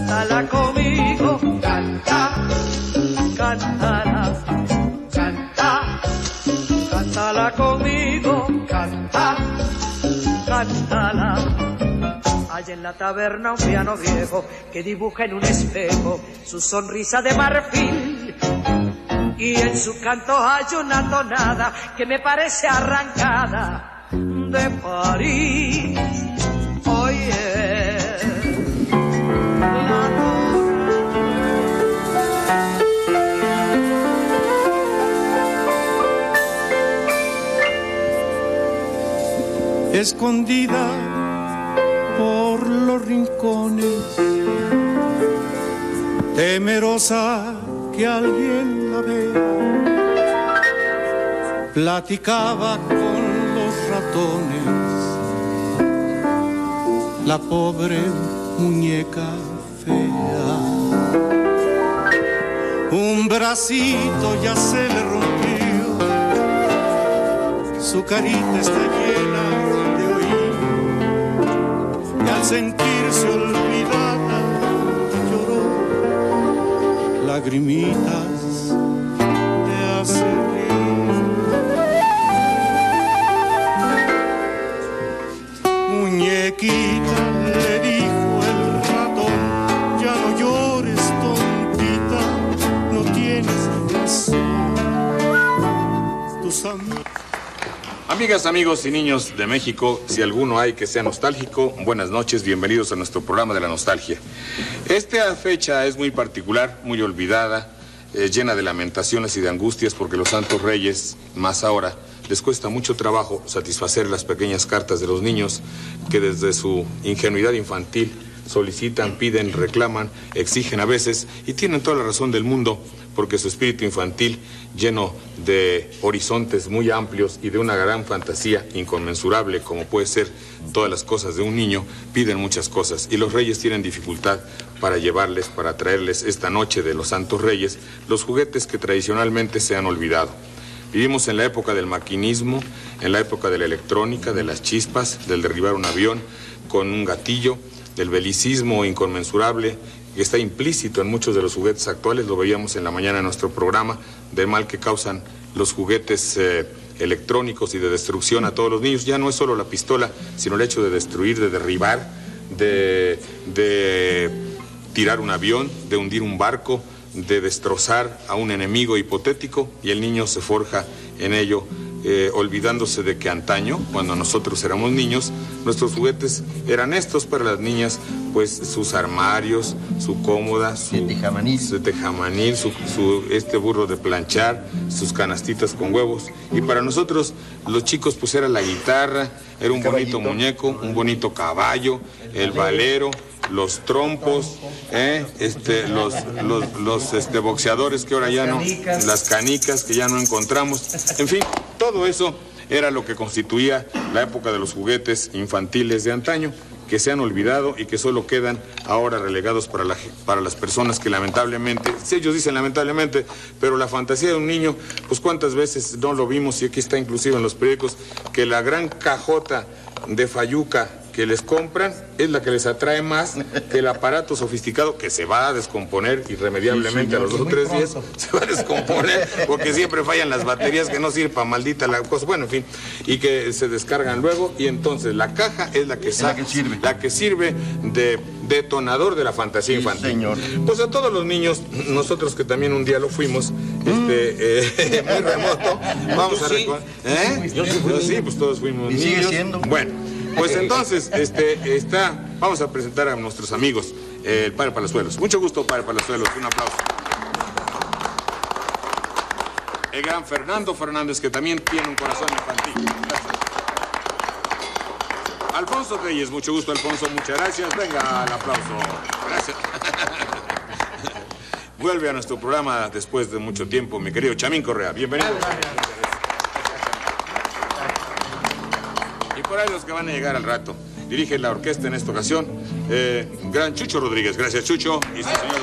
cántala conmigo, canta, cántala, canta, cántala conmigo, canta, cántala. Hay en la taberna un piano viejo que dibuja en un espejo su sonrisa de marfil. Y en su canto hay una tonada que me parece arrancada de París. Oye, la escondida por los rincones, temerosa que alguien la vea, platicaba con los ratones, la pobre muñeca fea. Un bracito ya se le rompió, su carita está llena de hollín, y al sentirse olvidada lloró lagrimitas de acerrín. Muñequita, le dijo el ratón, ya no llores, tontita, no tienes razón. Tus amigos. Amigas, amigos y niños de México, si alguno hay que sea nostálgico, buenas noches, bienvenidos a nuestro programa de la nostalgia. Esta fecha es muy particular, muy olvidada, llena de lamentaciones y de angustias porque los Santos Reyes, más ahora, les cuesta mucho trabajo satisfacer las pequeñas cartas de los niños que desde su ingenuidad infantil solicitan, piden, reclaman, exigen a veces, y tienen toda la razón del mundo, porque su espíritu infantil, lleno de horizontes muy amplios y de una gran fantasía inconmensurable, como puede ser todas las cosas de un niño, piden muchas cosas, y los reyes tienen dificultad para llevarles, para traerles esta noche de los Santos Reyes, los juguetes que tradicionalmente se han olvidado. Vivimos en la época del maquinismo, en la época de la electrónica, de las chispas, del derribar un avión con un gatillo, del belicismo inconmensurable que está implícito en muchos de los juguetes actuales. Lo veíamos en la mañana en nuestro programa, del mal que causan los juguetes electrónicos y de destrucción a todos los niños. Ya no es solo la pistola, sino el hecho de destruir, de derribar, de tirar un avión, de hundir un barco, de destrozar a un enemigo hipotético, y el niño se forja en ello, olvidándose de que antaño, cuando nosotros éramos niños, nuestros juguetes eran estos. Para las niñas, pues sus armarios, su cómoda, su tejamanil, este burro de planchar, sus canastitas con huevos. Y para nosotros, los chicos, pues era la guitarra, era un bonito muñeco, un caballo, el valero, los trompos, los boxeadores que ahora ya no, las canicas que ya no encontramos, en fin, todo eso era lo que constituía la época de los juguetes infantiles de antaño, que se han olvidado y que solo quedan ahora relegados para las personas que lamentablemente, si ellos dicen lamentablemente, pero la fantasía de un niño, pues cuántas veces no lo vimos, y aquí está inclusive en los periódicos, que la gran cajota de fayuca que les compran es la que les atrae más que el aparato sofisticado, que se va a descomponer irremediablemente, a los 2 o 3 días se va a descomponer, porque siempre fallan las baterías, que no sirve para maldita la cosa, bueno, en fin, y que se descargan luego, y entonces la caja es la que sirve de detonador de la fantasía infantil. Señor. Pues a todos los niños, nosotros que también un día lo fuimos, muy remoto, vamos a recordar. Yo sí, pues todos fuimos niños. Sigue siendo. Bueno, pues entonces, vamos a presentar a nuestros amigos, el Padre Palazuelos. Mucho gusto, Padre Palazuelos, un aplauso. El gran Fernando Fernández, que también tiene un corazón infantil. Gracias. Alfonso Reyes, mucho gusto, Alfonso, muchas gracias. Venga, el aplauso. Gracias. Vuelve a nuestro programa después de mucho tiempo, mi querido Chamín Correa. Bienvenido. Y por ahí los que van a llegar al rato. Dirige la orquesta en esta ocasión, gran Chucho Rodríguez. Gracias, Chucho. Y sus señores.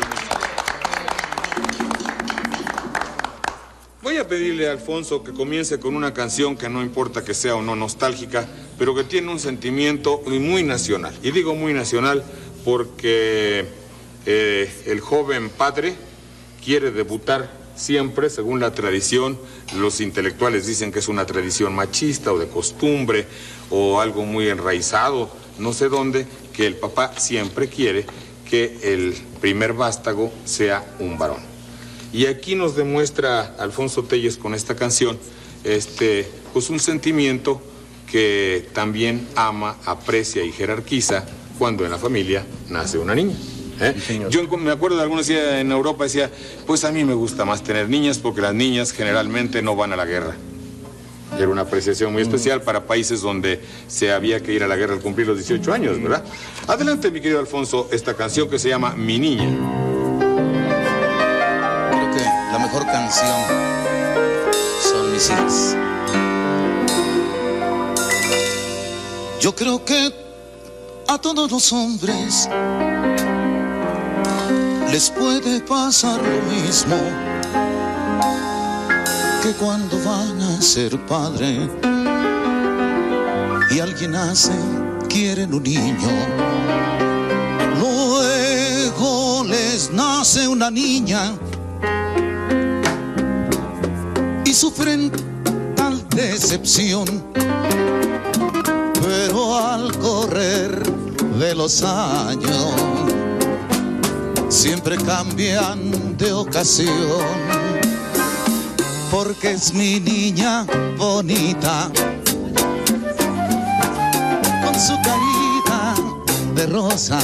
Voy a pedirle a Alfonso que comience con una canción que no importa que sea o no nostálgica, pero que tiene un sentimiento muy nacional. Y digo muy nacional porque el joven padre quiere debutar siempre, según la tradición. Los intelectuales dicen que es una tradición machista o de costumbre o algo muy enraizado, no sé dónde, que el papá siempre quiere que el primer vástago sea un varón. Y aquí nos demuestra Alfonso Telles con esta canción, pues un sentimiento que también ama, aprecia y jerarquiza cuando en la familia nace una niña. Sí, yo me acuerdo de algunos días en Europa decía, pues a mí me gusta más tener niñas porque las niñas generalmente no van a la guerra. Era una apreciación muy especial para países donde se había que ir a la guerra al cumplir los 18 años, ¿verdad? Adelante, mi querido Alfonso, esta canción que se llama Mi Niña. Creo que la mejor canción son mis hijas. Yo creo que a todos los hombres les puede pasar lo mismo que cuando van a ser padre y alguien nace, quieren un niño. Luego les nace una niña y sufren tal decepción, pero al correr de los años siempre cambian de ocasión, porque es mi niña bonita, con su carita de rosa.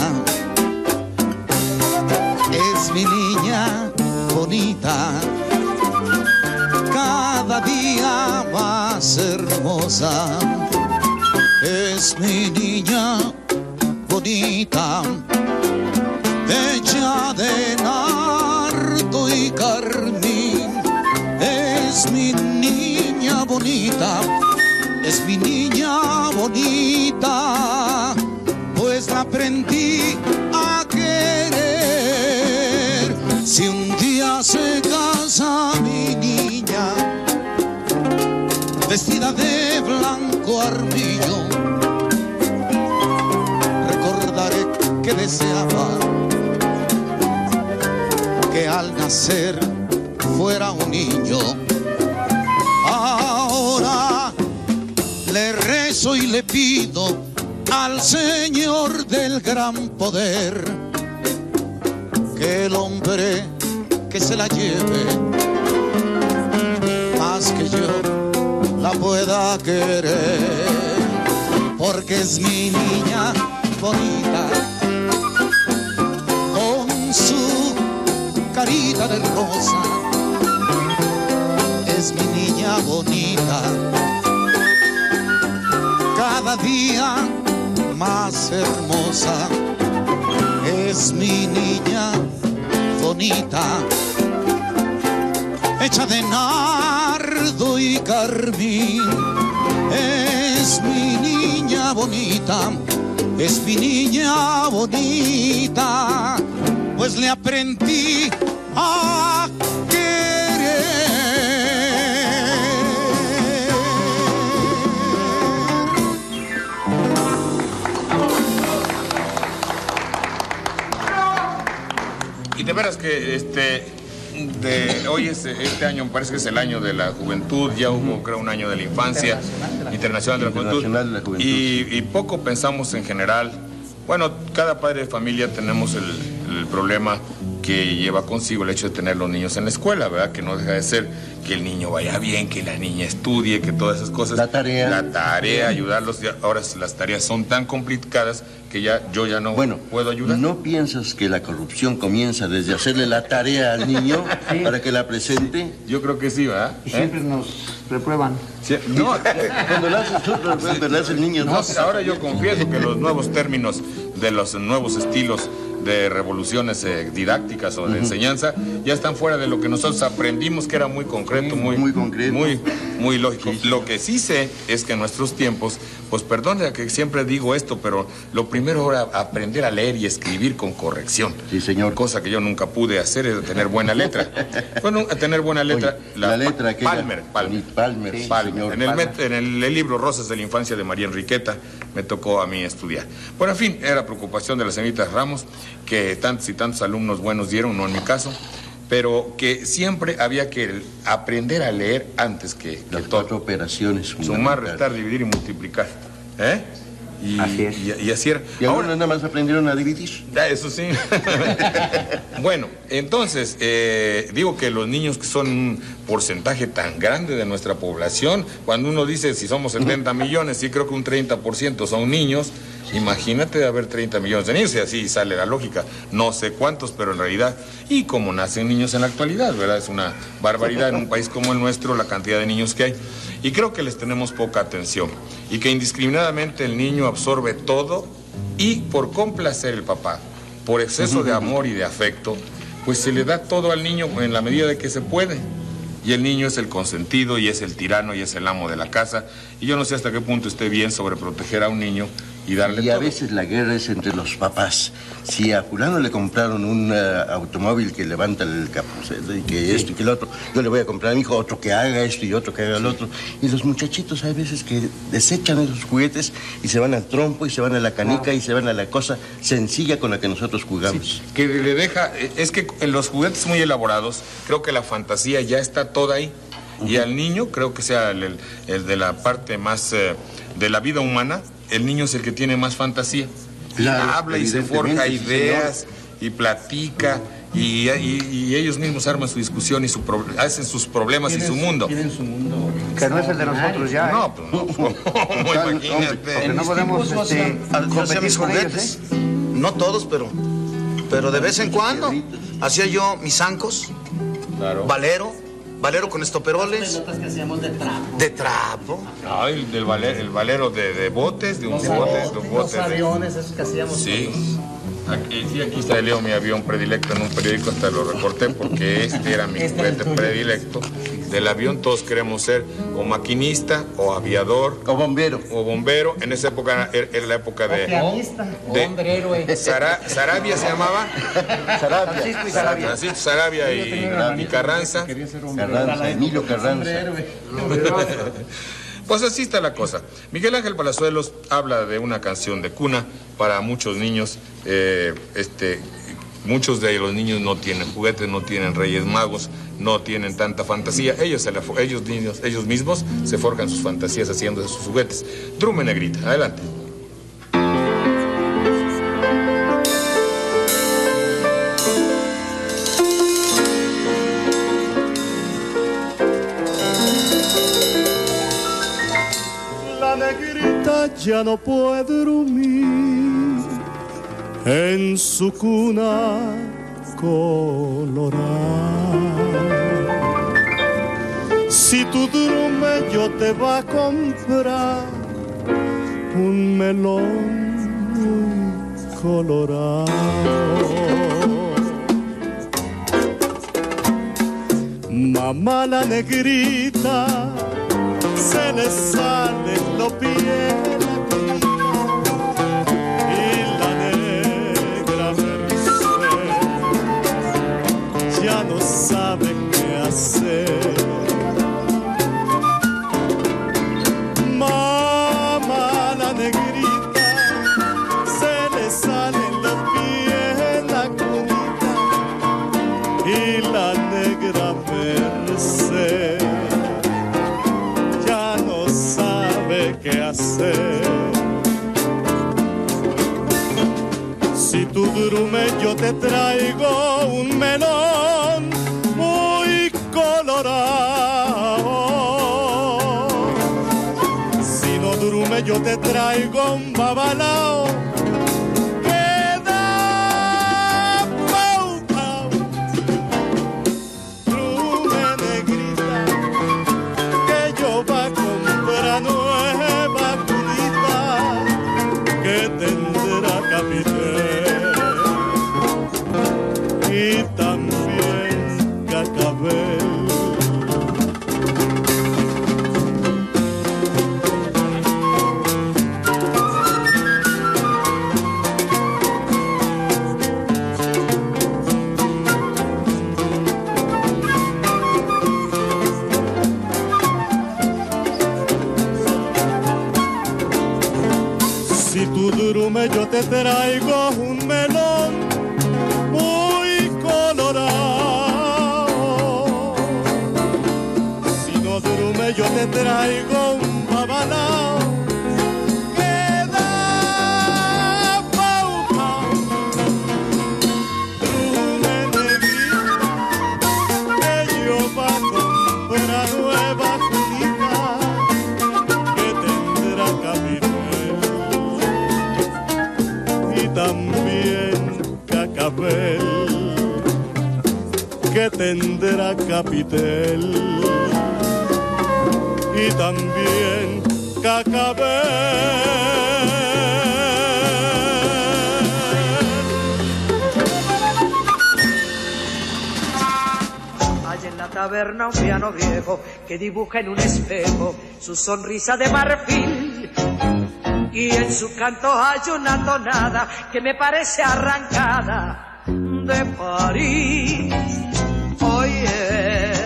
Es mi niña bonita, cada día más hermosa. Es mi niña bonita, hecha de nardo y carmín. Es mi niña bonita, es mi niña bonita, pues la aprendí a querer. Si un día se casa mi niña, vestida de blanco armillo, recordaré que deseaba que al nacer fuera un niño. Ahora le rezo y le pido al Señor del gran poder que el hombre que se la lleve más que yo la pueda querer, porque es mi niña bonita, con su carita de rosa. Es mi niña bonita, cada día más hermosa. Es mi niña bonita, hecha de nardo y carmín. Es mi niña bonita, es mi niña bonita, pues le aprendí a querer. Y de veras que hoy este año me parece que es el año de la juventud, ya hubo creo un año de la infancia, internacional de la juventud, y poco pensamos en general. Bueno, cada padre de familia tenemos el problema que lleva consigo el hecho de tener los niños en la escuela, ¿verdad? Que no deja de ser que el niño vaya bien, que la niña estudie, que todas esas cosas. La tarea, ayudarlos. Ahora las tareas son tan complicadas que yo ya no puedo ayudar. ¿No piensas que la corrupción comienza desde hacerle la tarea al niño para que la presente? Yo creo que sí, ¿verdad? Y siempre nos reprueban. Sí, no. Cuando lo haces tú, lo hace el niño. No, ahora yo confieso que los nuevos términos de los nuevos estilos de revoluciones didácticas o de enseñanza ya están fuera de lo que nosotros aprendimos, que era muy concreto, muy lógico. Sí. Lo que sí sé es que en nuestros tiempos, pues perdone que siempre digo esto, pero lo primero era aprender a leer y escribir con corrección. Sí, señor. Cosa que yo nunca pude hacer, es tener buena letra. Bueno, a tener buena letra. Oye, la letra aquella. Palmer. Sí, Palmer. En el libro Rosas de la Infancia de María Enriqueta, me tocó a mí estudiar. Bueno, en fin, era preocupación de la señorita Ramos, que tantos y tantos alumnos buenos dieron, no en mi caso, pero que siempre había que aprender a leer antes que Las todo. 4 operaciones. Sumar, restar, dividir y multiplicar. Y Así es. y así era. Y ahora nada más aprendieron a dividir. Eso sí. Bueno, entonces, digo que los niños, que son un porcentaje tan grande de nuestra población, cuando uno dice si somos 70 millones, sí creo que un 30% son niños. Imagínate de haber 30 millones de niños, y así sale la lógica. No sé cuántos, pero en realidad, y como nacen niños en la actualidad, ¿verdad? Es una barbaridad en un país como el nuestro la cantidad de niños que hay. Y creo que les tenemos poca atención. Y que indiscriminadamente el niño absorbe todo, y por complacer el papá, por exceso de amor y de afecto, pues se le da todo al niño en la medida de que se puede. Y el niño es el consentido, y es el tirano, y es el amo de la casa. Y yo no sé hasta qué punto esté bien sobreproteger a un niño y darle Y a todo. veces la guerra es entre los papás. Si a fulano le compraron un automóvil que levanta el capó, y que esto y que el otro, yo le voy a comprar a mi hijo otro que haga esto y otro que haga el otro. Y los muchachitos hay veces que desechan esos juguetes y se van al trompo y se van a la canica y se van a la cosa sencilla con la que nosotros jugamos. Que le deja, es que en los juguetes muy elaborados, creo que la fantasía ya está toda ahí. Y al niño, creo que sea el de la parte más de la vida humana, el niño es el que tiene más fantasía. Claro, Habla y se evidentemente, forja sí, ideas y platica y ellos mismos arman su discusión y hacen sus problemas y su mundo. Tienen su mundo. Que no es el de nosotros ya. No, pues no, imagínate. Porque no podemos Yo hacía competir mis con ellos, juguetes. No todos, pero de vez en cuando hacía yo mis zancos, Claro. valero con estoperoles. Pelotas que hacíamos de trapo. De trapo. No, el valero de botes, de un bote. Los aviones, esos que hacíamos. Sí. Aquí está Leo, mi avión predilecto en un periódico, hasta lo recorté porque este era mi juguete predilecto. Del avión todos queremos ser o maquinista, o aviador, O bombero. o bombero. En esa época era la época de Hombre héroe. Sarabia se llamaba. Francisco y Sarabia. Francisco Sarabia y Carranza. Carranza, Emilio Carranza. Pues así está la cosa. Miguel Ángel Palazuelos habla de una canción de cuna para muchos niños. Muchos de los niños no tienen juguetes, no tienen Reyes Magos, no tienen tanta fantasía. Ellos mismos se forjan sus fantasías haciendo sus juguetes. Drume Negrita, adelante. La negrita ya no puede dormir en su cuna colorada. Si tú duermes yo te va a comprar un melón muy colorado. Mamá la negrita se le sale los pies y la negra Merced ya no sabe qué hacer. Mamá la negrita se le salen los pies en la cunita y la negra Merced ya no sabe qué hacer. Si tú duermes yo te traigo un melón muy colorado. Si no duermes yo te traigo un babalao que da pau pau. Duerme negrita que yo va a comprar nueva cunita que tendrá capitel y también cacabel. te traigo un melón muy colorado. Si no duerme yo te traigo un babalao que da pauta. Duerme negrita que yo va a comprar nueva cunita que tendrá capitel y también cacabel que tendrá capitel y también cacabel. Hay en la taberna un piano viejo que dibuja en un espejo su sonrisa de marfil. Y en su canto hay una tonada que me parece arrancada de París. Oye,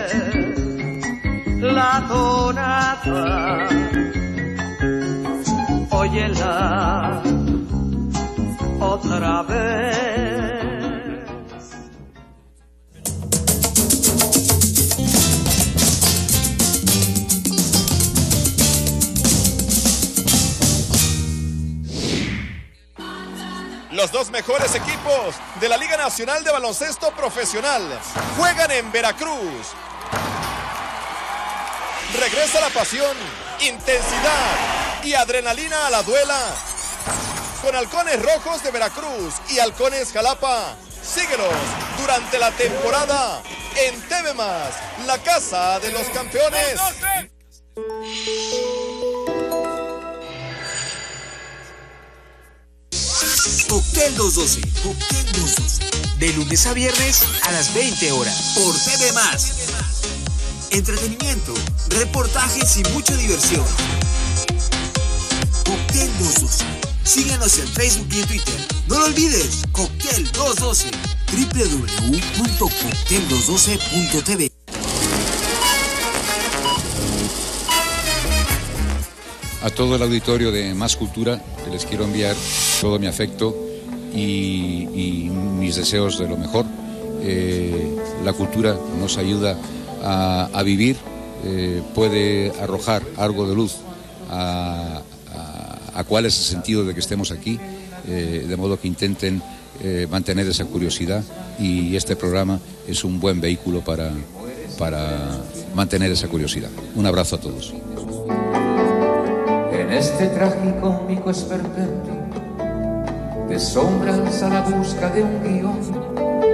la tonada, óyela otra vez. Los dos mejores equipos de la Liga Nacional de Baloncesto Profesional juegan en Veracruz. Regresa la pasión, intensidad y adrenalina a la duela. Con Halcones Rojos de Veracruz y Halcones Jalapa. Síguelos durante la temporada en TV+, la casa de los campeones. Cóctel 212, Cóctel 212. De lunes a viernes a las 20 horas. Por TV+. Entretenimiento, reportajes y mucha diversión. Cóctel 212. Síguenos en Facebook y en Twitter. No lo olvides, Cóctel 212. www.coctel212.tv. A todo el auditorio de Más Cultura, que les quiero enviar todo mi afecto y mis deseos de lo mejor. La cultura nos ayuda a vivir, puede arrojar algo de luz a cuál es el sentido de que estemos aquí, de modo que intenten mantener esa curiosidad, y este programa es un buen vehículo para mantener esa curiosidad. Un abrazo a todos. En este tragicómico esperpento de sombras a la busca de un guión.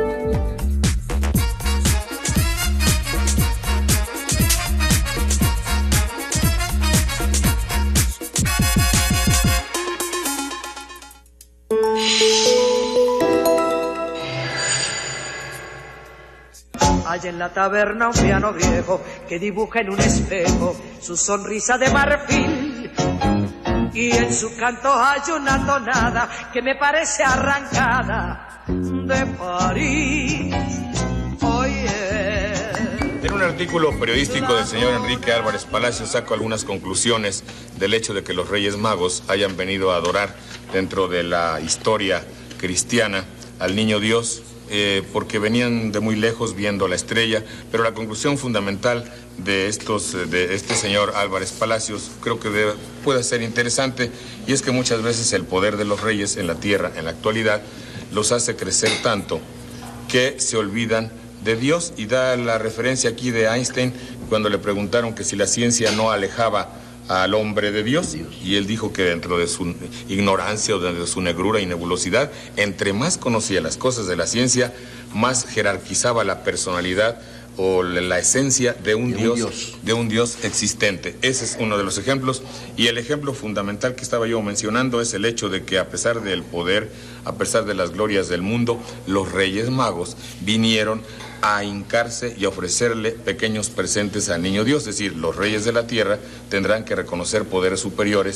Hay en la taberna un piano viejo que dibuja en un espejo su sonrisa de marfil. Y en su canto hay una tonada que me parece arrancada de París. Oye. En un artículo periodístico del señor Enrique Álvarez Palacios saco algunas conclusiones del hecho de que los Reyes Magos hayan venido a adorar dentro de la historia cristiana al Niño Dios, porque venían de muy lejos viendo la estrella, pero la conclusión fundamental de este señor Álvarez Palacios creo que puede ser interesante, y es que muchas veces el poder de los reyes en la tierra, en la actualidad, los hace crecer tanto que se olvidan de Dios, y da la referencia aquí de Einstein cuando le preguntaron que si la ciencia no alejaba al hombre de Dios, y él dijo que dentro de su ignorancia o dentro de su negrura y nebulosidad, entre más conocía las cosas de la ciencia, más jerarquizaba la personalidad o la esencia de un Dios existente. Ese es uno de los ejemplos, y el ejemplo fundamental que estaba yo mencionando es el hecho de que a pesar del poder, a pesar de las glorias del mundo, los Reyes Magos vinieron a hincarse y a ofrecerle pequeños presentes al Niño Dios. Es decir, los reyes de la tierra tendrán que reconocer poderes superiores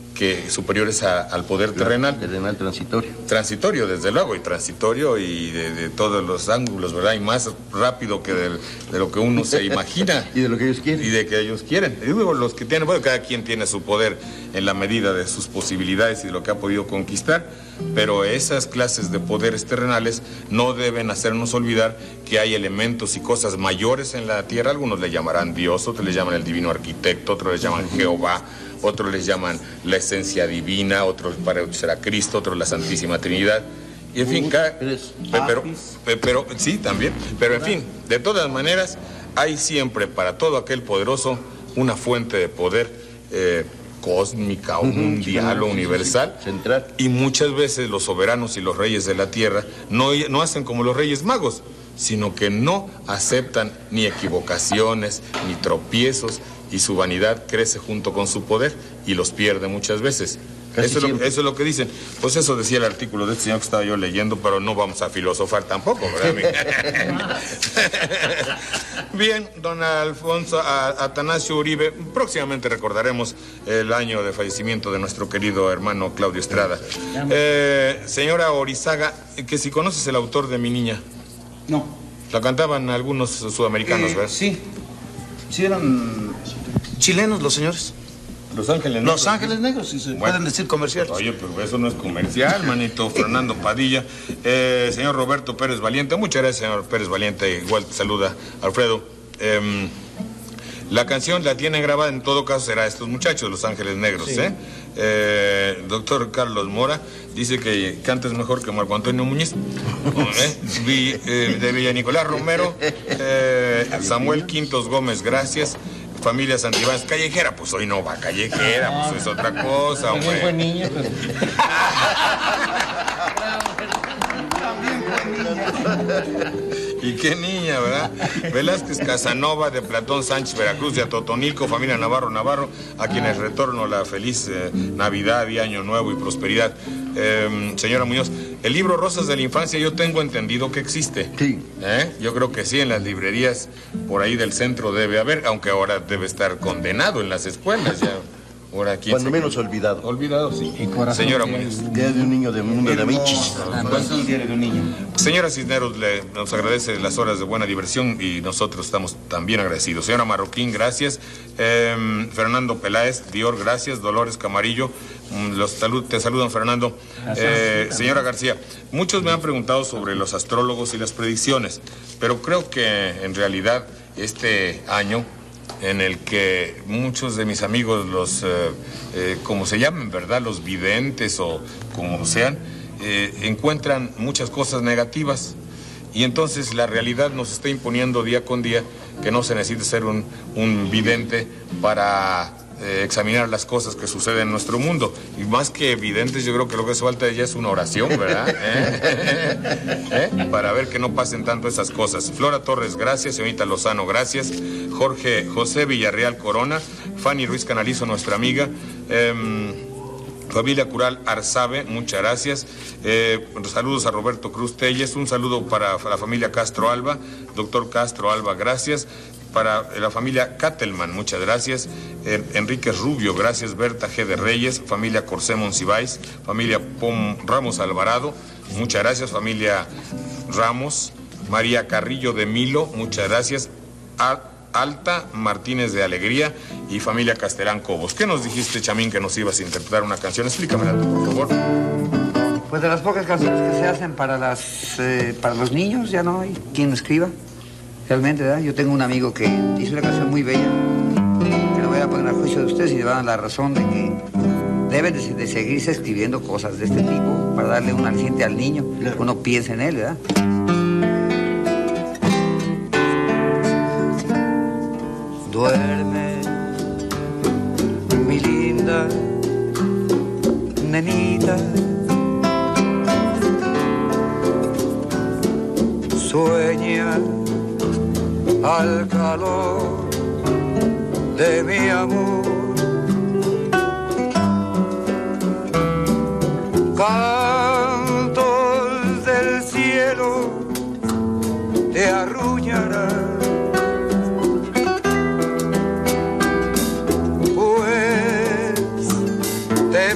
superiores al poder terrenal. Terrenal transitorio. Transitorio, desde luego, y transitorio y de todos los ángulos, ¿verdad? Y más rápido que de lo que uno se imagina. Y de lo que ellos quieren. Y de que ellos quieren. Y luego los que tienen, bueno, cada quien tiene su poder en la medida de sus posibilidades y de lo que ha podido conquistar, pero esas clases de poderes terrenales no deben hacernos olvidar que hay elementos y cosas mayores en la tierra. Algunos le llamarán Dios, otros le llaman el divino arquitecto, otros le llaman Jehová, otros les llaman la esencia divina, otros para otros será Cristo, otros la Santísima Trinidad. Y en fin, pero sí, también. Pero en fin, de todas maneras, hay siempre para todo aquel poderoso una fuente de poder cósmica o mundial o universal. Central. Y muchas veces los soberanos y los reyes de la tierra no hacen como los Reyes Magos, sino que no aceptan ni equivocaciones, ni tropiezos, y su vanidad crece junto con su poder y los pierde muchas veces. Eso es lo que dicen. Pues eso decía el artículo de este señor que estaba yo leyendo, pero no vamos a filosofar tampoco, ¿verdad? Bien, don Alfonso Atanasio Uribe, próximamente recordaremos el año de fallecimiento de nuestro querido hermano Claudio Estrada. Señora Orizaga, que si conoces el autor de Mi Niña. No. La cantaban algunos sudamericanos, ¿verdad? Sí. Sí, eran chilenos los señores. Los Ángeles Negros. Los Ángeles Negros, si se pueden decir comerciales. Oye, pero eso no es comercial, manito. Fernando Padilla. Señor Roberto Pérez Valiente. Muchas gracias, señor Pérez Valiente. Igual te saluda, Alfredo. La canción la tienen grabada, en todo caso será Estos Muchachos, Los Ángeles Negros, sí. Doctor Carlos Mora dice que cantas mejor que Marco Antonio Muñiz. De Villa Nicolás Romero. Samuel Quintos Gómez, gracias. Familia Santibáñez, callejera, pues hoy no va callejera, pues es otra cosa, hombre. También fue niña, pero... También fue niña. Y qué niña, ¿verdad? Velázquez Casanova, de Platón Sánchez, Veracruz, de Atotonilco, familia Navarro, a quienes retorno la feliz Navidad y Año Nuevo y prosperidad. Señora Muñoz, el libro Rosas de la Infancia yo tengo entendido que existe. Sí. Yo creo que sí, en las librerías por ahí del centro debe haber, aunque ahora debe estar condenado en las escuelas ya. Ahora, cuando menos olvidado. Olvidado, sí. Señora Muñoz. Día de un niño de mundo de Amichis. Corazón diario de un niño. Señora Cisneros, nos agradece las horas de buena diversión y nosotros estamos también agradecidos. Señora Marroquín, gracias. Fernando Peláez, Dior, gracias. Dolores Camarillo, te saludan, Fernando. Señora García, muchos me han preguntado sobre los astrólogos y las predicciones, pero creo que en realidad este año, en el que muchos de mis amigos, como se llaman, ¿verdad? Los videntes o como sean, encuentran muchas cosas negativas. Y entonces la realidad nos está imponiendo día con día que no se necesita ser un vidente para examinar las cosas que suceden en nuestro mundo. Y más que videntes, yo creo que lo que hace falta ya es una oración, ¿verdad? Para ver que no pasen tanto esas cosas. Flora Torres, gracias. Señorita Lozano, gracias. José Villarreal Corona. Fanny Ruiz Canalizo, nuestra amiga. Familia Cural Arzabe, muchas gracias. Saludos a Roberto Cruz Telles. Un saludo para la familia Castro Alba. Doctor Castro Alba, gracias. Para la familia Catelman, muchas gracias. Enríquez Rubio, gracias. Berta G. de Reyes, familia Corsé Monsiváis, familia Pom Ramos Alvarado, muchas gracias. Familia Ramos, María Carrillo de Milo, muchas gracias. Alta Martínez de Alegría y familia Castelán Cobos. ¿Qué nos dijiste, Chamín, que nos ibas a interpretar una canción? Explícamela, por favor. Pues de las pocas canciones que se hacen para los niños, ya no hay quien escriba. Realmente, ¿verdad? Yo tengo un amigo que hizo una canción muy bella, que lo voy a poner a juicio de ustedes y le van a dar la razón de que deben de seguirse escribiendo cosas de este tipo para darle un aliciente al niño, que uno piense en él, ¿verdad? Duerme, mi linda nenita, sueña al calor de mi amor. Cantos del cielo te arrullarán, pues te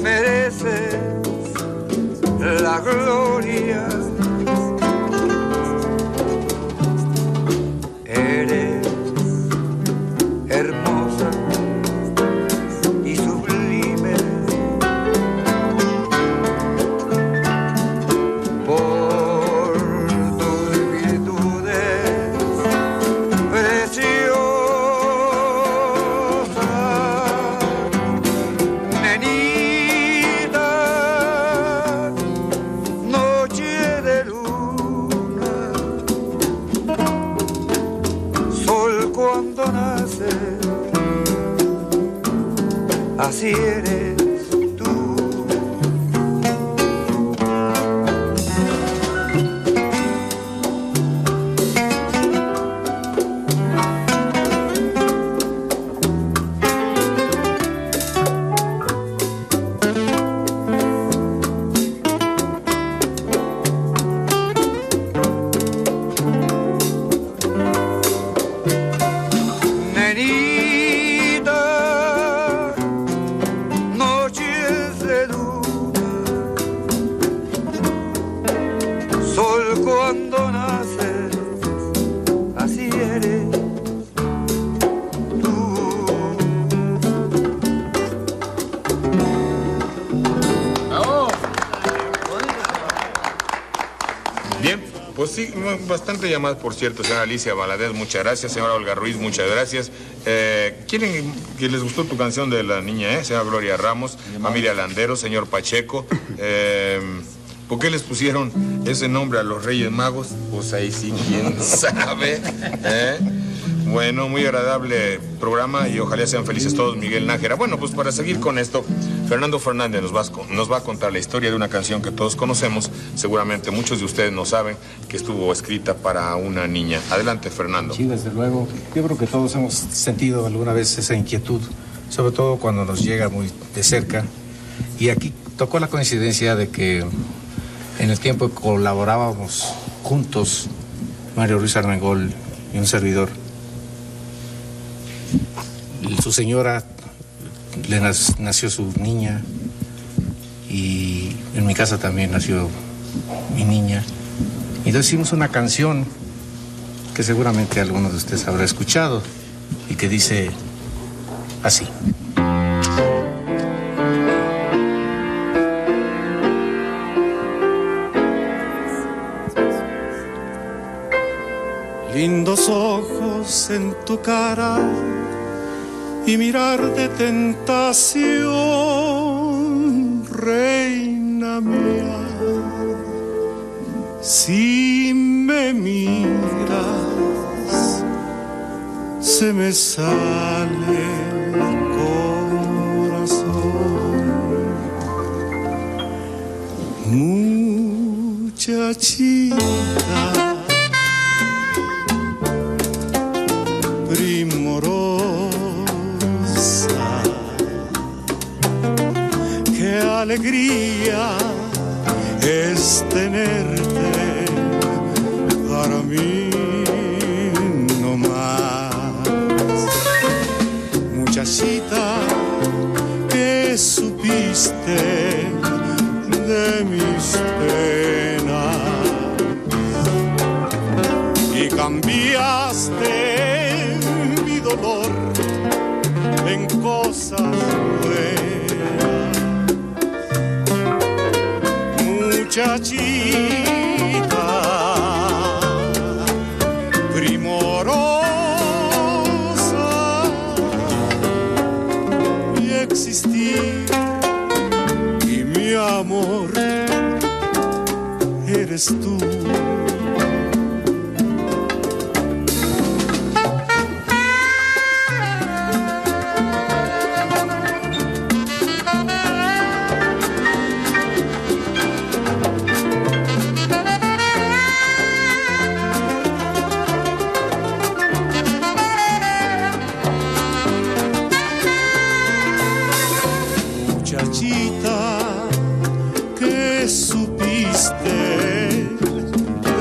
así eres tú. Bastante llamadas, por cierto, señora Alicia Valadez, muchas gracias. Señora Olga Ruiz, muchas gracias. ¿Quieren que les gustó tu canción de la niña, señora Gloria Ramos, familia Landero, señor Pacheco? ¿Por qué les pusieron ese nombre a los Reyes Magos? Pues ahí sí, quién sabe. Bueno, muy agradable programa y ojalá sean felices todos, Miguel Nájera. Bueno, pues para seguir con esto, Fernando Fernández nos va a contar la historia de una canción que todos conocemos. Seguramente muchos de ustedes no saben que estuvo escrita para una niña. Adelante, Fernando. Sí, desde luego. Yo creo que todos hemos sentido alguna vez esa inquietud, sobre todo cuando nos llega muy de cerca. Y aquí tocó la coincidencia de que en el tiempo que colaborábamos juntos, Mario Ruiz Armengol y un servidor, su señora le nació su niña y en mi casa también nació mi niña. Y entonces hicimos una canción que seguramente alguno de ustedes habrá escuchado y que dice así. Lindos ojos en tu cara y mirar de tentación, reina mía. Si me miras, se me sale el corazón. Muchachita primorosa, qué alegría es tenerte para mí no más. Muchachita, que supiste de mis penas y cambiaste mi dolor en cosas buenas. Muchachita primorosa, mi existir y mi amor eres tú. Muchachita, que supiste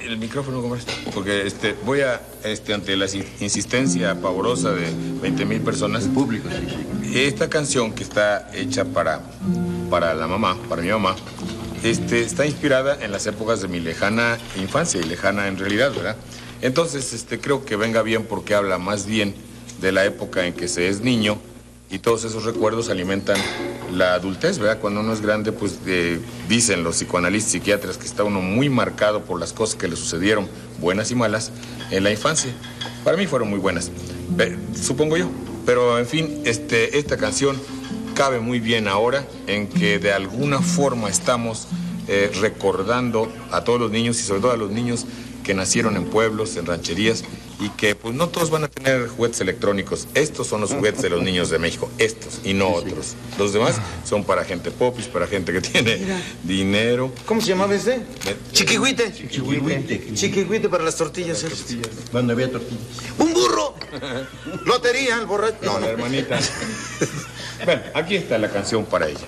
el micrófono, ¿cómo es? Porque voy a, ante la insistencia pavorosa de 20,000 personas. El público, sí. Esta canción que está hecha para la mamá, para mi mamá, está inspirada en las épocas de mi lejana infancia, y lejana en realidad, ¿verdad? Entonces, creo que venga bien porque habla más bien de la época en que se es niño y todos esos recuerdos alimentan la adultez, ¿verdad? Cuando uno es grande, pues dicen los psicoanalistas, psiquiatras, que está uno muy marcado por las cosas que le sucedieron, buenas y malas, en la infancia. Para mí fueron muy buenas, supongo yo. Pero, en fin, esta canción cabe muy bien ahora en que de alguna forma estamos recordando a todos los niños y sobre todo a los niños que nacieron en pueblos, en rancherías, y que pues no todos van a tener juguetes electrónicos. Estos son los juguetes de los niños de México, estos y no otros. Los demás son para gente popis, para gente que tiene dinero. ¿Cómo se llamaba ese? Chiquihuite. Chiquihuite para las tortillas. Cuando había tortillas. ¡Un burro! Lotería, el borracho. No, la hermanita. Bueno, aquí está la canción para ella.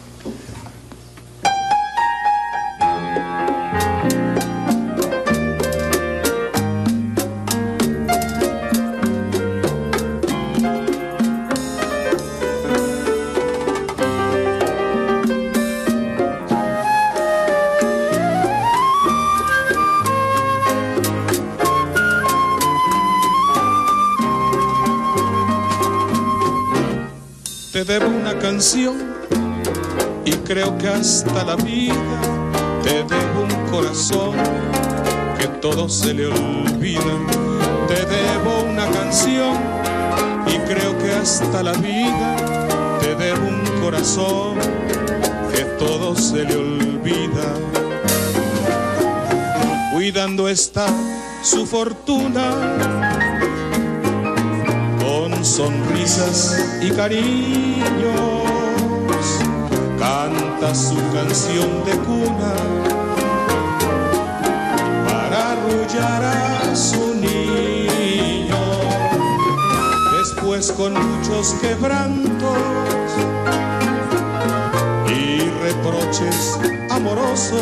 Te debo una canción y creo que hasta la vida. Te debo un corazón que todo se le olvida. Te debo una canción y creo que hasta la vida. Te debo un corazón que todo se le olvida. Cuidando está su fortuna, sonrisas y cariños, canta su canción de cuna para arrullar a su niño. Después, con muchos quebrantos y reproches amorosos,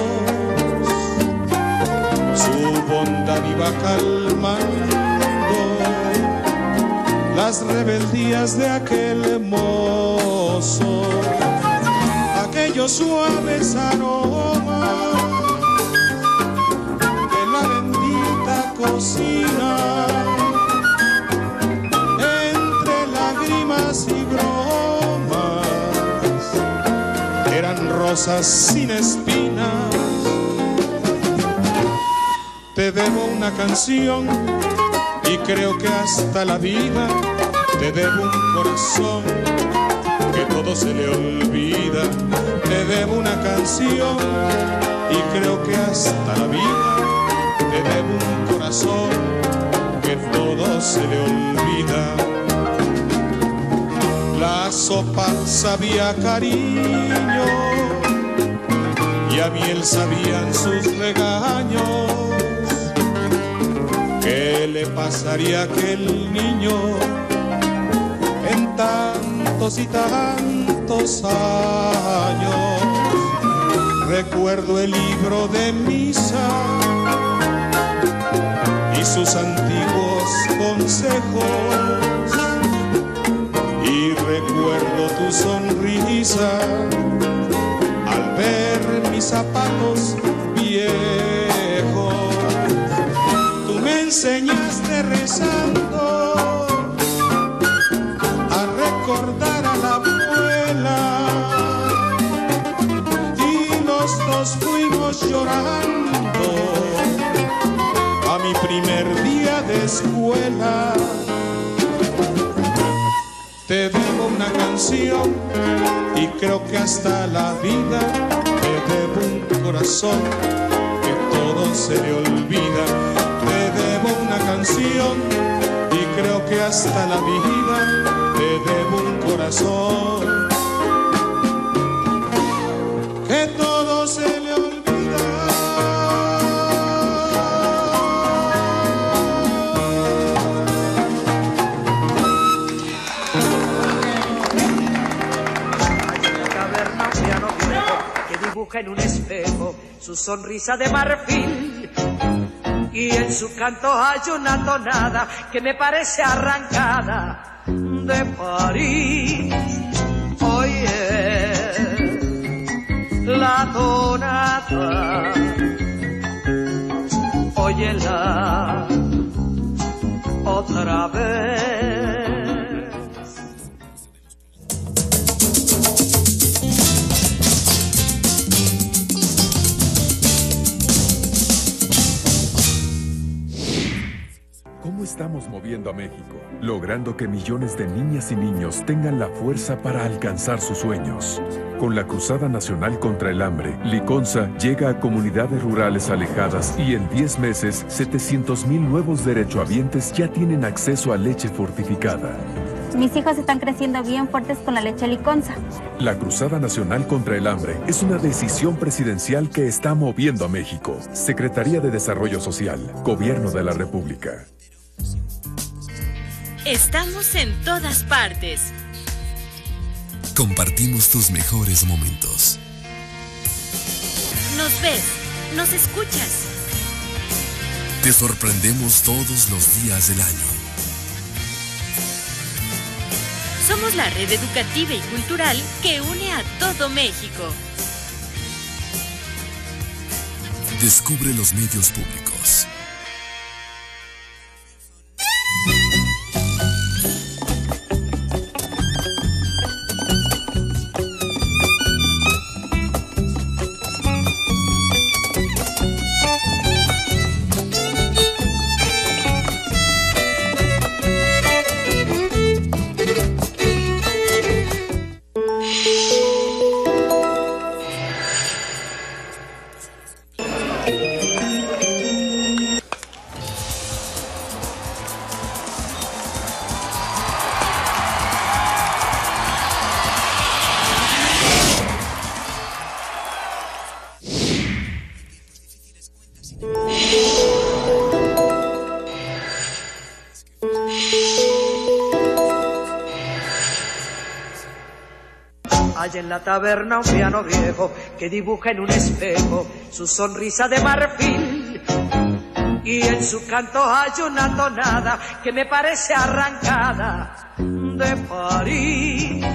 su bondad iba calmando las rebeldías de aquel mozo, aquellos suaves aromas de la bendita cocina, entre lágrimas y bromas, eran rosas sin espinas. Te debo una canción y creo que hasta la vida. Te debo un corazón que todo se le olvida. Te debo una canción y creo que hasta la vida. Te debo un corazón que todo se le olvida. La sopa sabía a cariño y a miel sabían sus regaños. ¿Qué le pasaría a aquel niño en tantos y tantos años? Recuerdo el libro de misa y sus antiguos consejos, y recuerdo tu sonrisa al ver mis zapatos viejos. Me enseñaste rezando a recordar a la abuela, y los dos fuimos llorando a mi primer día de escuela. Te debo una canción y creo que hasta la vida. Te debo un corazón que todo se le olvida. Te debo una canción y creo que hasta la vida. Te debo un corazón que todo se le olvida. Hay en la taberna un piano viejo que dibuja en un espejo su sonrisa de marfil. y en su canto hay una tonada que me parece arrancada de París. Oye, la tonada, óyela otra vez. ¿Cómo estamos moviendo a México? Logrando que millones de niñas y niños tengan la fuerza para alcanzar sus sueños. Con la Cruzada Nacional contra el Hambre, Liconza llega a comunidades rurales alejadas y en 10 meses, 700,000 nuevos derechohabientes ya tienen acceso a leche fortificada. Mis hijos están creciendo bien fuertes con la leche Liconza. La Cruzada Nacional contra el Hambre es una decisión presidencial que está moviendo a México. Secretaría de Desarrollo Social, Gobierno de la República. Estamos en todas partes. Compartimos tus mejores momentos. Nos ves, nos escuchas. Te sorprendemos todos los días del año. Somos la red educativa y cultural que une a todo México. Descubre los medios públicos. Hay en la taberna un piano viejo que dibuja en un espejo su sonrisa de marfil, y en su canto hay una tonada que me parece arrancada de París.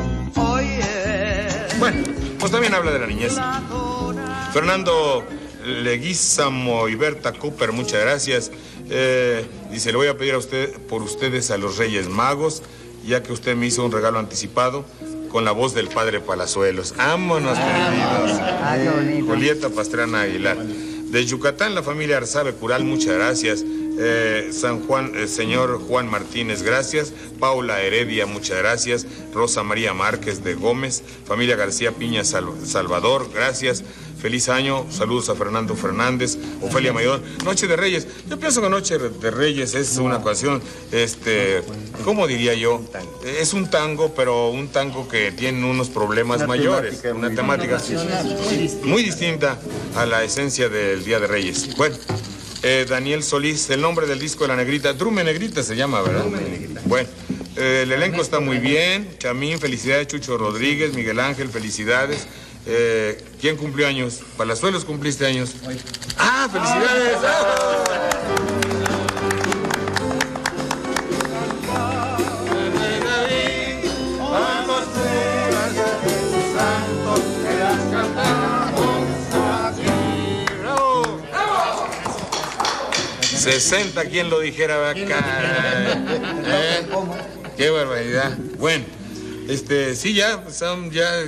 Oye. Bueno, pues también habla de la niñez. Fernando Leguízamo y Berta Cooper, muchas gracias. Dice, le voy a pedir a usted por ustedes a los Reyes Magos, ya que usted me hizo un regalo anticipado con la voz del padre Palazuelos. ¡Vámonos, perdidos! Qué bonito. Julieta Pastrana Aguilar. De Yucatán, la familia Arzabe Cural, muchas gracias. San Juan, señor Juan Martínez, gracias. Paula Heredia, muchas gracias. Rosa María Márquez de Gómez. Familia García Piña Salvador, gracias. Feliz año, saludos a Fernando Fernández. Ofelia Mayor, Noche de Reyes. Yo pienso que Noche de Reyes es una canción, ¿cómo diría yo? Es un tango, pero un tango que tiene unos problemas mayores. Una temática muy distinta a la esencia del Día de Reyes. Bueno, Daniel Solís, el nombre del disco de La Negrita. Drume Negrita se llama, ¿verdad? Bueno, el elenco está muy bien. Chamín, felicidades. Chucho Rodríguez, Miguel Ángel, felicidades. ¿Quién cumplió años? Palazuelos, cumpliste años. ¡Ah, felicidades! Vamos, 60, ¿quién lo dijera acá? Qué barbaridad. Bueno, sí, ya, son ya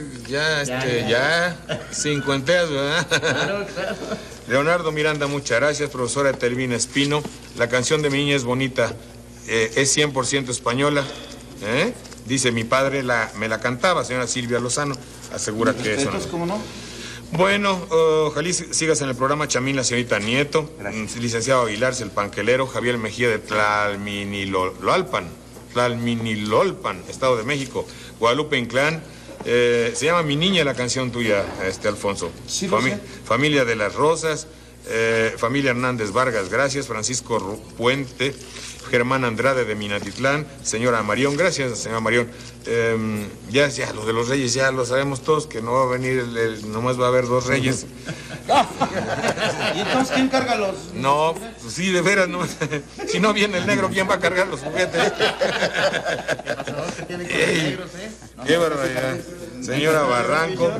cincuenteas, ¿verdad? Claro. Leonardo Miranda, muchas gracias. Profesora Telvina Espino, la canción de mi niña es bonita, es 100% española, Dice, mi padre me la cantaba, señora Silvia Lozano, asegura que eso no. ¿Cómo no? Bueno, ojalá sigas en el programa. Chamín, la señorita Nieto. Gracias. Licenciado Aguilar, el panquelero. Javier Mejía de Tlalminilolpan, Estado de México. Guadalupe Inclán. Se llama Mi Niña la canción tuya, Alfonso. Sí, Familia de las Rosas. Familia Hernández Vargas, gracias. Francisco Puente, Germán Andrade de Minatitlán, señora Marión, gracias, señora Marión. Ya, lo de los reyes ya lo sabemos todos, que no va a venir, nomás va a haber 2 reyes. ¿Y entonces quién carga los...? No, pues sí, de veras, no. Si no viene el negro, ¿quién va a cargar los juguetes? Qué barbaridad. Señora Barranco.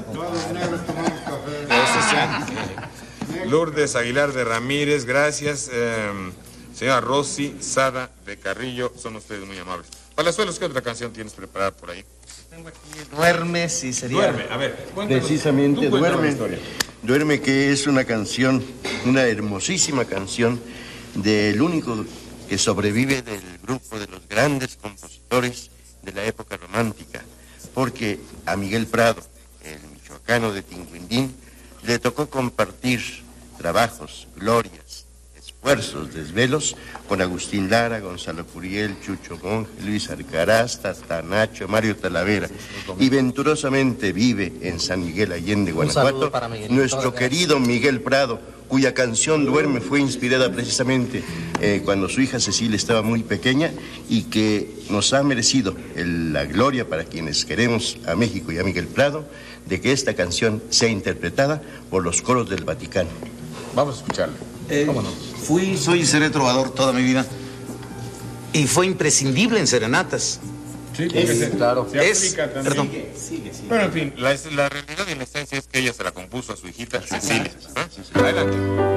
Lourdes Aguilar de Ramírez, gracias. Señora Rosy Sada de Carrillo, son ustedes muy amables. Palazuelos, ¿qué otra canción tienes preparada por ahí? Tengo aquí Duerme, si sería... Duerme, a ver, cuéntanos. Precisamente, Duerme. Duerme, que es una canción, una hermosísima canción del único que sobrevive del grupo de los grandes compositores de la época romántica, porque a Miguel Prado, el michoacano de Tinguindín, le tocó compartir trabajos, glorias, esfuerzos, desvelos con Agustín Lara, Gonzalo Curiel, Chucho Monge, Luis Alcaraz, Tatanacho, Mario Talavera. Y venturosamente vive en San Miguel Allende, Guanajuato, nuestro querido Miguel Prado, cuya canción Duerme fue inspirada precisamente cuando su hija Cecilia estaba muy pequeña y que nos ha merecido la gloria para quienes queremos a México y a Miguel Prado de que esta canción sea interpretada por los coros del Vaticano. Vamos a escucharla. ¿Cómo no? Soy y seré trovador toda mi vida. Y fue imprescindible en serenatas. Sí, porque claro. Se aplica también. Perdón. Sigue. Bueno, en fin, la realidad y la esencia es que ella se la compuso a su hijita Cecilia. Adelante.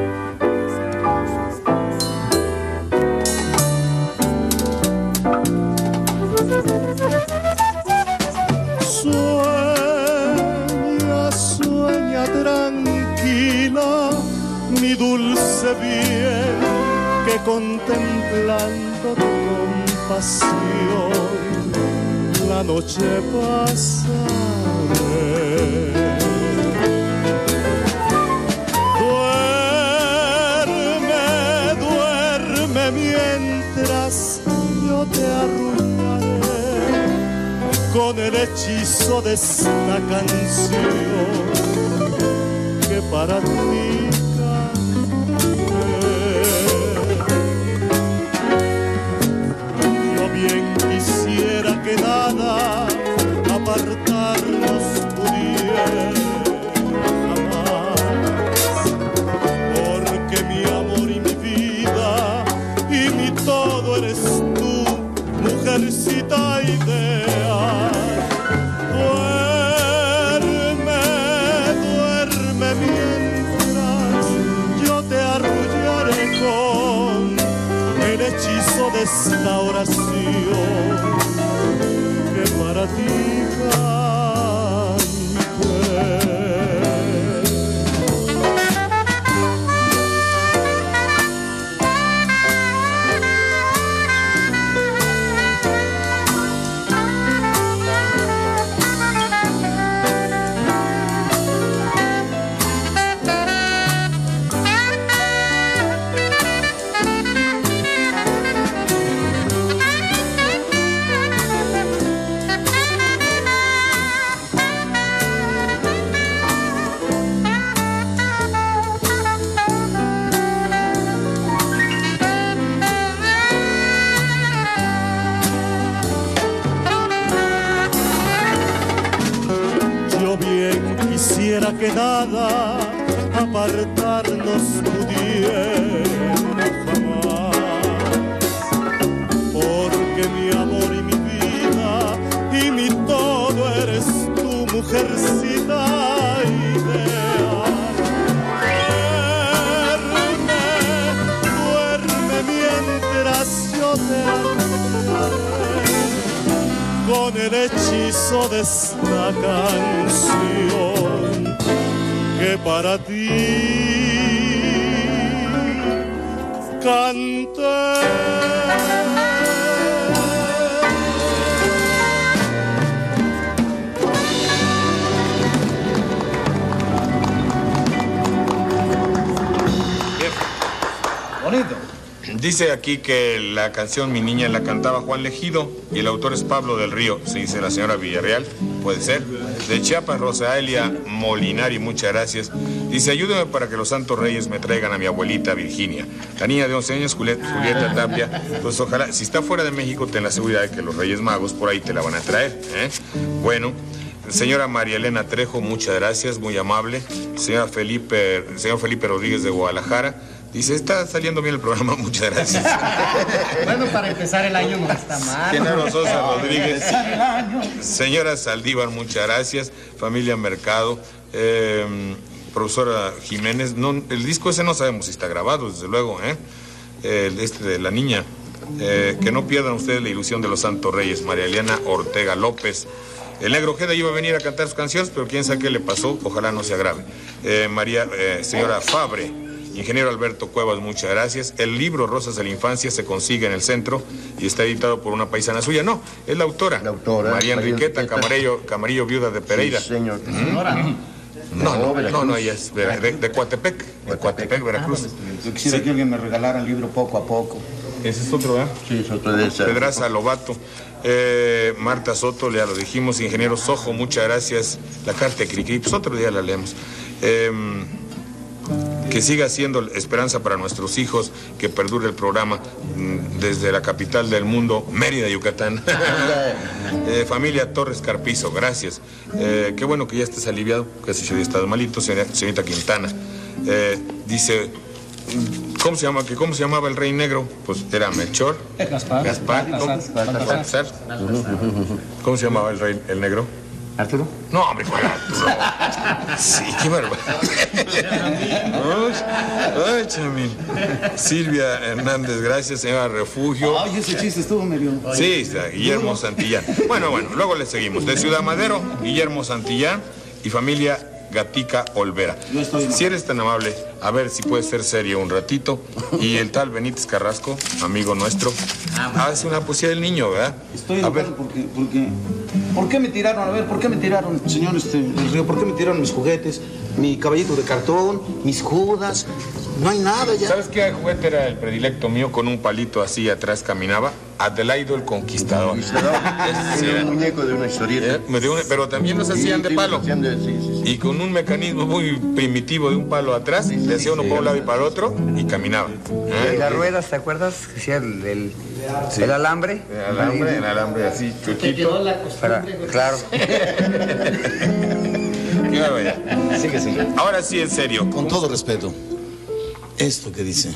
Sueña tranquila, mi dulce bien, que contemplando tu compasión la noche pasaré. Duerme mientras yo te arrullaré con el hechizo de esta canción que para ti canté. Yo bien quisiera que nada apartarnos pudiera jamás, porque mi amor y mi vida y mi todo eres tú, mujercita ideal. Duerme mientras yo te arrullaré con el hechizo de esta oración que para ti canté. Quisiera que nada apartarnos pudiera jamás, porque mi amor y mi vida y mi todo eres tu mujercita ideal. Duerme mientras yo te arrullaré con el hechizo de esta canción que para ti canté. Bonito. Dice aquí que la canción Mi Niña la cantaba Juan Legido y el autor es Pablo del Río, se dice la señora Villarreal, puede ser. De Chiapas, Rosaelia Molinari, muchas gracias. Dice, ayúdeme para que los Santos Reyes me traigan a mi abuelita Virginia. La niña de 11 años, Julieta Tapia, pues ojalá, si está fuera de México, ten la seguridad de que los Reyes Magos por ahí te la van a traer, ¿eh? Bueno, señora María Elena Trejo, muchas gracias, muy amable. Señor Felipe Rodríguez de Guadalajara. Dice, está saliendo bien el programa, muchas gracias. Bueno, para empezar el año no está mal. Genaro Sosa Rodríguez. Señora Saldívar, muchas gracias. Familia Mercado. Profesora Jiménez. No, el disco ese no sabemos si está grabado, desde luego, ¿eh? De la niña. Que no pierdan ustedes la ilusión de los Santos Reyes. María Eliana Ortega López. El Negro Ojeda iba a venir a cantar sus canciones, pero quién sabe qué le pasó. Ojalá no se agrave. Señora Fabre. Ingeniero Alberto Cuevas, muchas gracias. El libro Rosas de la Infancia se consigue en el centro y está editado por una paisana suya. No, es la autora. María Enriqueta Camarillo, viuda de Pereira. Sí, señor. No, ella es de Coatepec, Veracruz. Yo quisiera que alguien me regalara el libro poco a poco. Ese es otro, ¿verdad? Sí, es otro de esa. Pedraza Lobato. Marta Soto, ya lo dijimos. Ingeniero Sojo, muchas gracias. La carta de Cricri, pues otro día la leemos. Que siga siendo esperanza para nuestros hijos, que perdure el programa desde la capital del mundo, Mérida, Yucatán. Familia Torres Carpizo, gracias. Qué bueno que ya estés aliviado, que se había estado malito, señorita Quintana. Dice, ¿cómo se llamaba el Rey Negro? Pues era Melchor. Gaspar. ¿Cómo se llamaba el Negro? ¿Arturo? No, hombre, ¿cuál Arturo? Sí, qué barbaridad. Ay, Chamín. Silvia Hernández, gracias, señora Refugio. Ay, ese chiste estuvo medio... Sí, Guillermo Santillán. Bueno, luego le seguimos. De Ciudad Madero, Guillermo Santillán y familia Gatica Olvera. Si eres tan amable, a ver si puedes ser serio un ratito. Y el tal Benítez Carrasco, amigo nuestro, hace una poesía del niño, ¿verdad? Estoy enojado porque... ¿Por qué me tiraron? A ver, ¿por qué me tiraron, señor del Río? ¿Por qué me tiraron mis juguetes? Mi caballito de cartón, mis judas. No hay nada ya. ¿Sabes qué juguete era el predilecto mío? Con un palito así atrás caminaba. Adelaido el Conquistador. Era un muñeco de una historieta. Pero también los hacían de palo. Y con un mecanismo muy primitivo de un palo atrás, le hacía uno para un lado y para el otro y caminaba. ¿Y las ruedas, te acuerdas? Que hacía el alambre. El alambre así, chuchito. Claro. Qué barbaridad. Sigue. Ahora sí, en serio. Con todo respeto, esto que dice.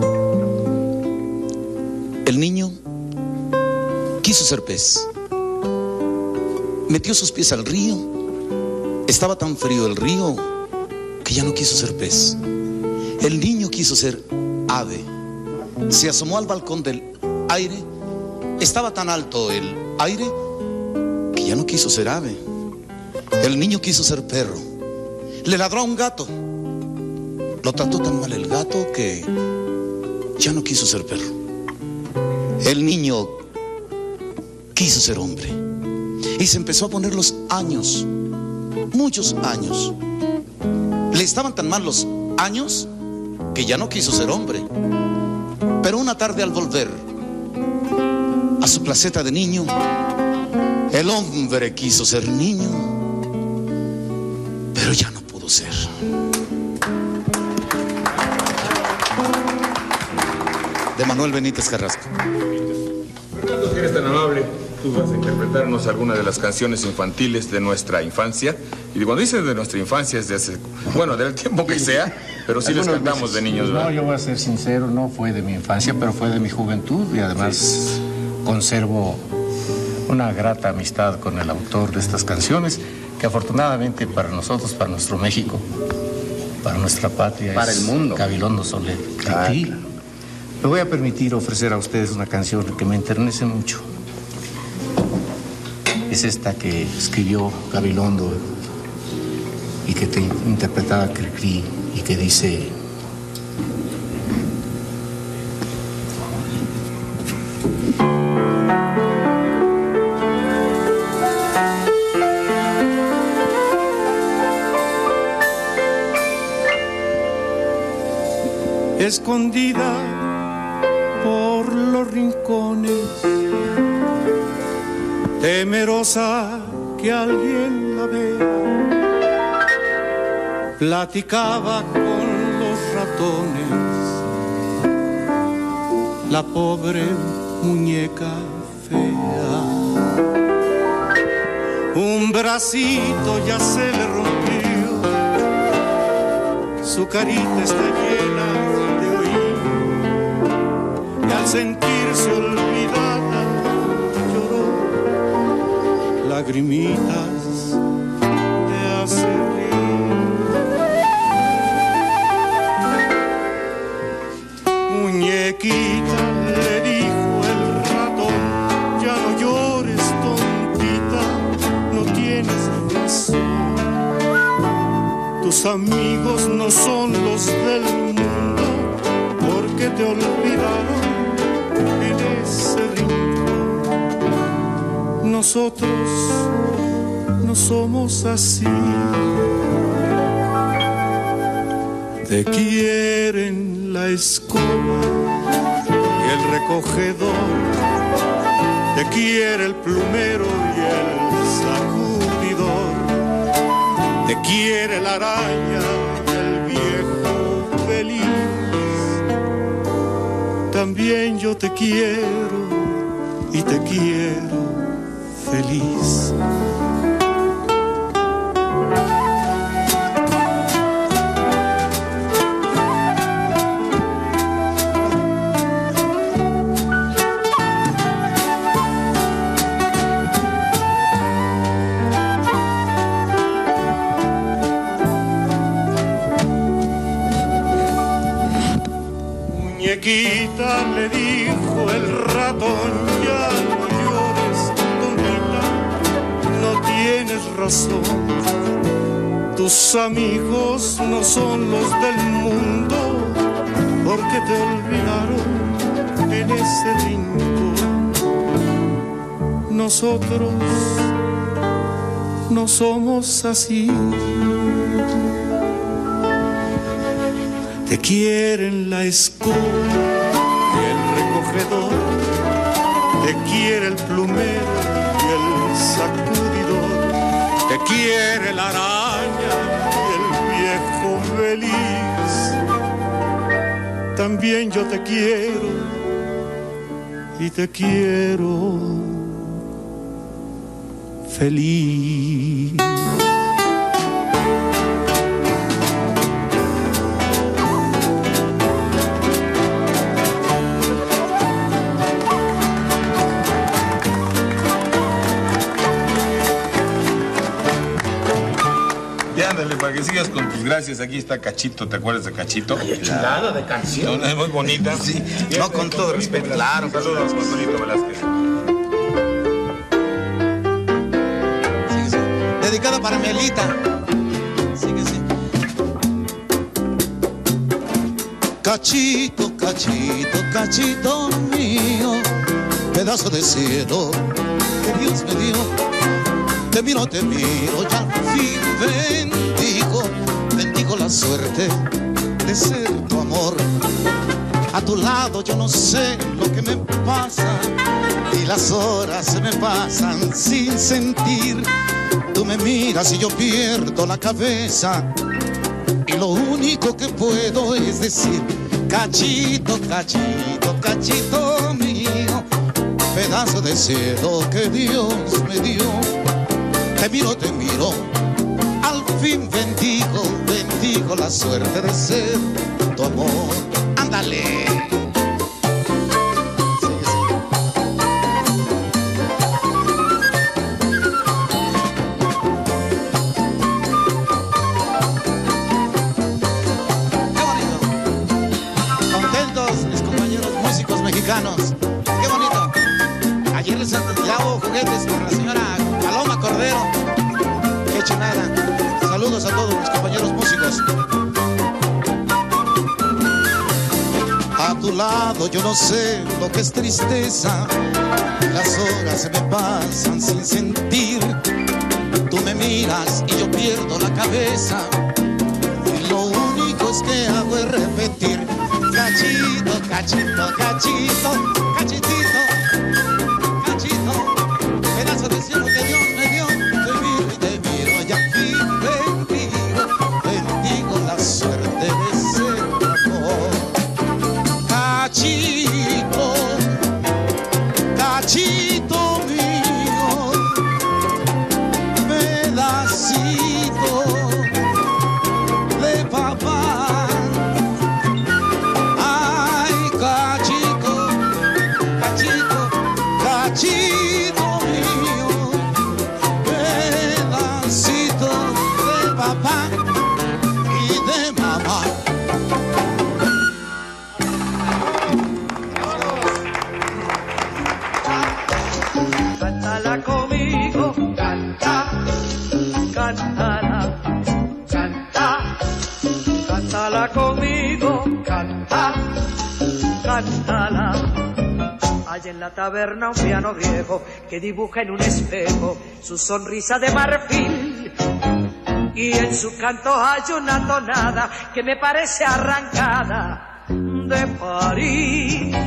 El niño quiso ser pez. Metió sus pies al río. Estaba tan frío el río que ya no quiso ser pez. El niño quiso ser ave. Se asomó al balcón del aire. Estaba tan alto el aire que ya no quiso ser ave. El niño quiso ser perro. Le ladró a un gato. Lo trató tan mal el gato que ya no quiso ser perro. El niño quiso ser hombre. Y se empezó a poner los años, muchos años. Le estaban tan mal los años que ya no quiso ser hombre. Pero una tarde al volver a su placeta de niño, el hombre quiso ser niño, pero ya no pudo ser. De Manuel Benítez Carrasco. Fernando, si eres tan amable, tú vas a interpretarnos algunas de las canciones infantiles de nuestra infancia. Y cuando dices de nuestra infancia es de hace, bueno, del tiempo que sea, pero sí les cantamos de niños, ¿verdad? No, yo voy a ser sincero, no fue de mi infancia, pero fue de mi juventud y además conservo una grata amistad con el autor de estas canciones, que afortunadamente para nosotros, para nuestro México, para nuestra patria, para el mundo, Gabilondo Soler. Me voy a permitir ofrecer a ustedes una canción que me enternece mucho. Es esta que escribió Gabilondo y que te interpretaba Cricri y que dice: escondida por los rincones, temerosa que alguien la vea, platicaba con los ratones, la pobre muñeca fea. Un bracito ya se le rompió, su carita está llena de hollín, y al sentirse olvidada lloró lagrimitas de acerrín. Muñequita, le dijo el ratón, ya no llores, tontita, no tienes razón. Tus amigos no son los del mundo, porque te olvidaron en ese rincón. Nosotros no somos así. Te quieren la escoba y el recogedor, te quiere el plumero y el sacudidor, te quiere la araña y el viejo feliz. También yo te quiero y te quiero feliz. Muñequita, le dijo el ratón, ya no llores, tonita, no tienes razón. Tus amigos no son los del mundo, porque te olvidaron en ese rincón. Nosotros no somos así. Te quieren la escoba y el recogedor, te quiere el plumero y el sacudidor, te quiere la araña y el viejo feliz. También yo te quiero y te quiero feliz. Para que sigas con tus gracias, aquí está Cachito, ¿te acuerdas de Cachito? Ay, chulada de canción. Es muy bonita. Sí, no, con todo respeto. Claro. Saludos, Juan Antonio Velázquez. Síguese. Dedicada para Melita. Síguese. Cachito, cachito, cachito mío, pedazo de cielo que Dios me dio. Te miro, ya al fin bendigo la suerte de ser tu amor. A tu lado yo no sé lo que me pasa y las horas se me pasan sin sentir. Tú me miras y yo pierdo la cabeza y lo único que puedo es decir: cachito, cachito, cachito mío, pedazo de cielo que Dios me dio. Te miro, al fin bendigo la suerte de ser tu amor. Ándale. Qué bonito. Contentos mis compañeros músicos mexicanos. Qué bonito. Ayer les hago juguetes con la señora Paloma Cordero. Qué chulada. Saludos a todos mis compañeros músicos. A tu lado yo no sé lo que es tristeza. Las horas se me pasan sin sentir. Tú me miras y yo pierdo la cabeza. Y lo único es que hago es repetir: cachito, cachito. cachito, cachito, cachitito, cachito, pedazo de cielo que Dios me dio, te miro y te miro y aquí bendigo la suerte de ser amor. Cachito, cachito mío, pedacito de papá. Ay, cachito, cachito, cachito mío, pedacito de papá y de mamá. Cántala conmigo, canta, cántala, canta, cántala conmigo, canta, cántala. Hay en la taberna un piano viejo que dibuja en un espejo su sonrisa de marfil. Y en su canto hay una tonada que me parece arrancada de París.